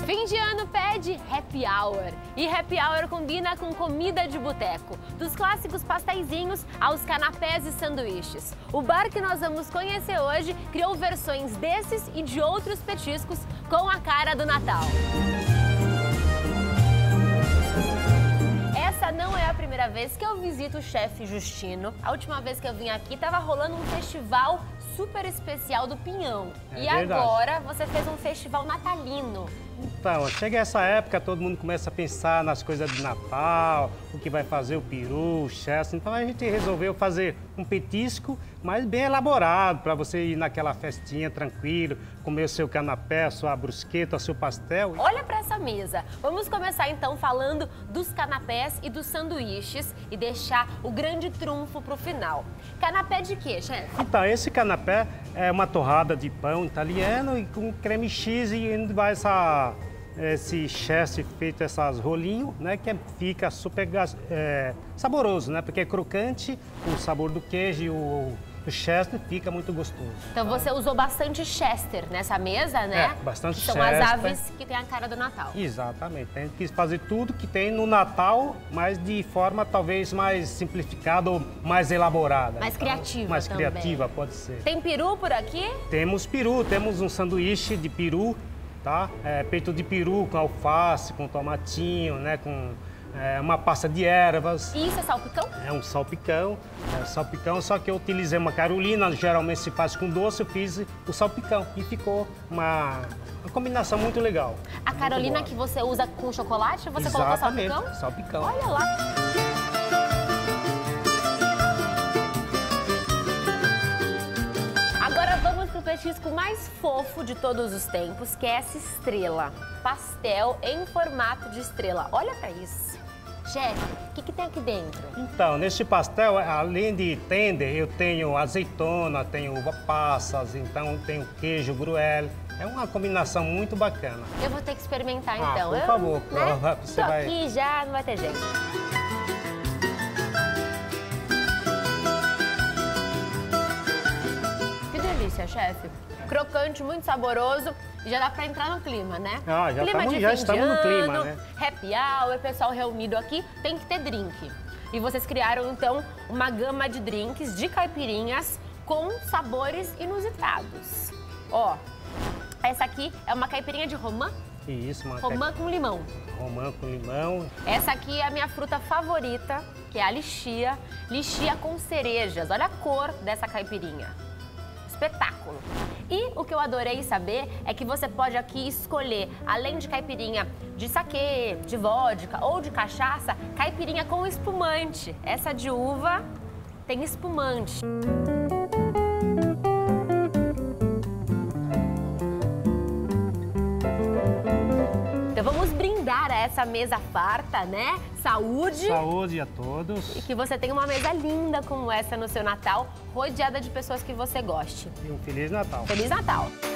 Fim de ano pede happy hour. E happy hour combina com comida de boteco. Dos clássicos pasteizinhos aos canapés e sanduíches. O bar que nós vamos conhecer hoje criou versões desses e de outros petiscos com a cara do Natal. Essa não é a primeira vez que eu visito o chefe Justino. A última vez que eu vim aqui estava rolando um festival super especial do Pinhão. E verdade. agora você fez um festival natalino. Então, chega essa época, todo mundo começa a pensar nas coisas de Natal, o que vai fazer o peru, o chester. Então a gente resolveu fazer um petisco, mas bem elaborado, para você ir naquela festinha tranquilo, comer o seu canapé, a sua brusqueta, o seu pastel. Olha para essa mesa. Vamos começar então falando dos canapés e dos sanduíches e deixar o grande trunfo para o final. Canapé de quê, chefe? Então, esse canapé é uma torrada de pão italiano e com creme cheese e ainda vai esse chester feito essas rolinhos, né, que fica super saboroso, né, porque é crocante, o sabor do queijo e o chester fica muito gostoso. Então você usou bastante chester nessa mesa, né? É, bastante chester. São as aves que tem a cara do Natal. Exatamente. A gente quis fazer tudo que tem no Natal, mas de forma talvez mais simplificada ou mais elaborada. Mais criativa mais também. criativa, pode ser. Tem peru por aqui? Temos peru, temos um sanduíche de peru, tá? Peito de peru com alface, com tomatinho, né? Com uma pasta de ervas. E isso é salpicão? É um salpicão, só que eu utilizei uma carolina, geralmente se faz com doce, eu fiz o salpicão e ficou uma combinação muito legal. A carolina que você usa com chocolate, você Exatamente, colocou salpicão? salpicão. Olha lá. Agora vamos pro petisco mais fofo de todos os tempos, que é essa estrela. Pastel em formato de estrela. Olha pra isso. Chefe, o que tem aqui dentro? Então, neste pastel, além de tender, eu tenho azeitona, tenho uva passas, então tenho queijo gruyère. É uma combinação muito bacana. Eu vou ter que experimentar então. Por favor, né? você Tô vai... aqui já, não vai ter jeito. Que delícia, chefe. Crocante, muito saboroso. E já dá pra entrar no clima, né? Já estamos no clima, né? Happy hour, pessoal reunido aqui, tem que ter drink. E vocês criaram, então, uma gama de drinks de caipirinhas com sabores inusitados. Ó, essa aqui é uma caipirinha de romã. Isso, uma romã com limão. Romã com limão. Essa aqui é a minha fruta favorita, que é a lichia. Lichia com cerejas. Olha a cor dessa caipirinha. Espetáculo. E o que eu adorei saber é que você pode aqui escolher, além de caipirinha de saquê, de vodka ou de cachaça, caipirinha com espumante. Essa de uva tem espumante. Então vamos brindar a essa mesa farta, né? Saúde! Saúde a todos! E que você tenha uma mesa linda como essa no seu Natal, rodeada de pessoas que você goste. E um Feliz Natal! Feliz Natal!